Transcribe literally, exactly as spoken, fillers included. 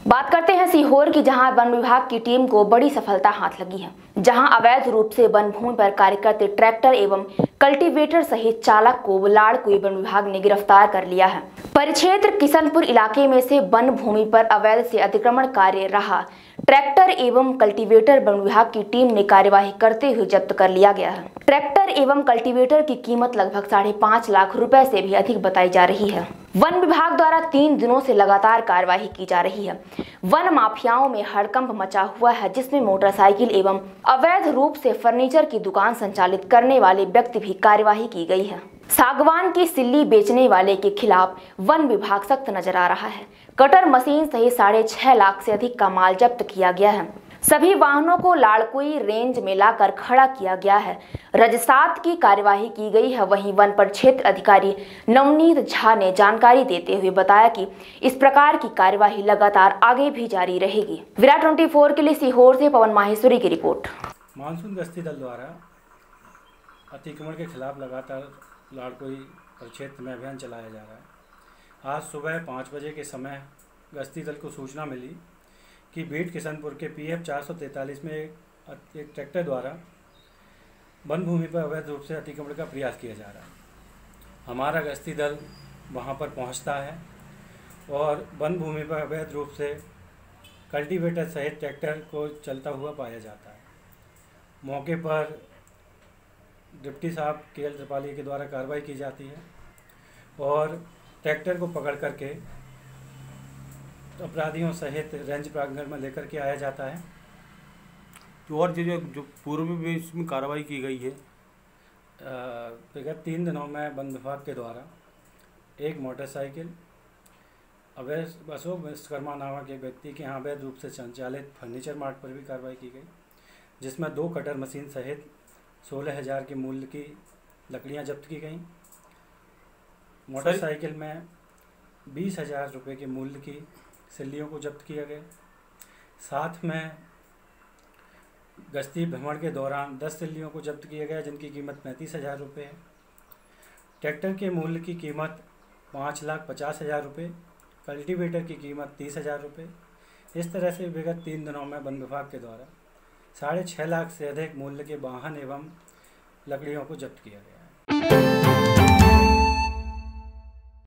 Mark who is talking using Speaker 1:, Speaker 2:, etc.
Speaker 1: बात करते हैं सीहोर की, जहां वन विभाग की टीम को बड़ी सफलता हाथ लगी है, जहां अवैध रूप से वन भूमि पर कार्य करते ट्रैक्टर एवं कल्टीवेटर सहित चालक को लाड़कुई वन विभाग ने गिरफ्तार कर लिया है। परिक्षेत्र किशनपुर इलाके में से वन भूमि पर अवैध से अतिक्रमण कार्य रहा ट्रैक्टर एवं कल्टीवेटर वन विभाग की टीम ने कार्यवाही करते हुए जब्त कर लिया गया है। ट्रैक्टर एवं कल्टीवेटर की कीमत लगभग साढ़े पाँच लाख रुपए से भी अधिक बताई जा रही है। वन विभाग द्वारा तीन दिनों से लगातार कार्यवाही की जा रही है। वन माफियाओं में हड़कंप मचा हुआ है, जिसमें मोटरसाइकिल एवं अवैध रूप से फर्नीचर की दुकान संचालित करने वाले व्यक्ति भी कार्यवाही की गई है। सागवान की सिल्ली बेचने वाले के खिलाफ वन विभाग सख्त नजर आ रहा है। कटर मशीन सहित साढ़े छह लाख से अधिक का माल जब्त किया गया है। सभी वाहनों को लाड़कुई रेंज में लाकर खड़ा किया गया है। रजसात की कार्यवाही की गई है। वहीं वन परिक्षेत्र अधिकारी नवनीत झा ने जानकारी देते हुए बताया कि इस प्रकार की कार्यवाही लगातार आगे भी जारी रहेगी। विराट ट्वेंटी फोर के लिए सीहोर से पवन माहेश्वरी की रिपोर्ट।
Speaker 2: मानसून गश्ती दल द्वारा अतिक्रमण के खिलाफ लगातार लाड़कुई परिक्षेत्र में अभियान चलाया जा रहा है। आज सुबह पाँच बजे के समय गश्ती दल को सूचना मिली कि बीट किशनपुर के पी एफ चार सौ तैंतालीस में एक, एक ट्रैक्टर द्वारा वन भूमि पर अवैध रूप से अतिक्रमण का प्रयास किया जा रहा है। हमारा गश्ती दल वहां पर पहुंचता है और वन भूमि पर अवैध रूप से कल्टीवेटर सहित ट्रैक्टर को चलता हुआ पाया जाता है। मौके पर डिप्टी साहब के एल त्रिपाली के द्वारा कार्रवाई की जाती है और ट्रैक्टर को पकड़ करके अपराधियों सहित रेंज प्रांगण में लेकर के आया जाता है।
Speaker 3: तो और जो जो पूर्व में इसमें कार्रवाई की गई है,
Speaker 2: विगत तीन दिनों में वन विभाग के द्वारा एक मोटरसाइकिल अवैध अशोक विश्वकर्मा नामक एक व्यक्ति के यहाँ अवैध रूप से संचालित फर्नीचर मार्ट पर भी कार्रवाई की गई, जिसमें दो कटर मशीन सहित सोलह हजार के मूल्य की लकड़ियाँ जब्त की गईं। मोटरसाइकिल में बीस हजार रुपये के मूल्य की सिल्लियों को जब्त किया गया। साथ में गश्ती भ्रमण के दौरान दस सिल्लियों को जब्त किया गया, जिनकी कीमत पैंतीस हज़ार रुपये है। ट्रैक्टर के मूल्य की कीमत पाँच लाख पचास हज़ार रुपये, कल्टीवेटर की कीमत तीस हज़ार रुपये। इस तरह से विगत तीन दिनों में वन विभाग के द्वारा साढ़े छः लाख से अधिक मूल्य के वाहन एवं लकड़ियों को जब्त किया गया।